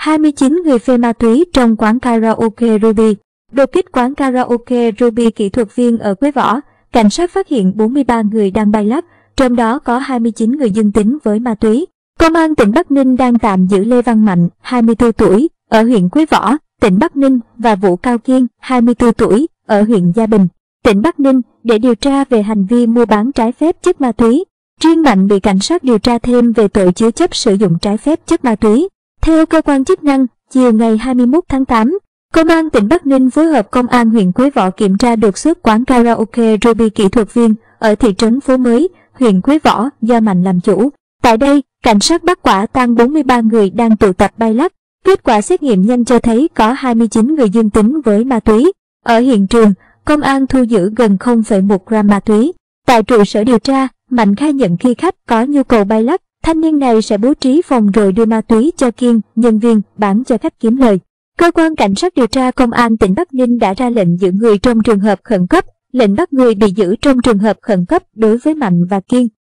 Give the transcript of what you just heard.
29 người phê ma túy trong quán karaoke Ruby. Đột kích quán karaoke Ruby kỹ thuật viên ở Quế Võ, cảnh sát phát hiện 43 người đang bay lắc, trong đó có 29 người dương tính với ma túy. Công an tỉnh Bắc Ninh đang tạm giữ Lê Văn Mạnh, 24 tuổi, ở huyện Quế Võ, tỉnh Bắc Ninh và Vũ Cao Kiên, 24 tuổi, ở huyện Gia Bình, tỉnh Bắc Ninh để điều tra về hành vi mua bán trái phép chất ma túy. Riêng Mạnh bị cảnh sát điều tra thêm về tội chứa chấp sử dụng trái phép chất ma túy. Theo cơ quan chức năng, chiều ngày 21 tháng 8, Công an tỉnh Bắc Ninh phối hợp Công an huyện Quế Võ kiểm tra đột xuất quán karaoke Ruby kỹ thuật viên ở thị trấn Phố Mới, huyện Quế Võ do Mạnh làm chủ. Tại đây, cảnh sát bắt quả tang 43 người đang tụ tập bay lắc. Kết quả xét nghiệm nhanh cho thấy có 29 người dương tính với ma túy. Ở hiện trường, công an thu giữ gần 0,1 gram ma túy. Tại trụ sở điều tra, Mạnh khai nhận khi khách có nhu cầu bay lắc, thanh niên này sẽ bố trí phòng rồi đưa ma túy cho Kiên, nhân viên, bán cho khách kiếm lời. Cơ quan cảnh sát điều tra Công an tỉnh Bắc Ninh đã ra lệnh giữ người trong trường hợp khẩn cấp. Lệnh bắt người bị giữ trong trường hợp khẩn cấp đối với Mạnh và Kiên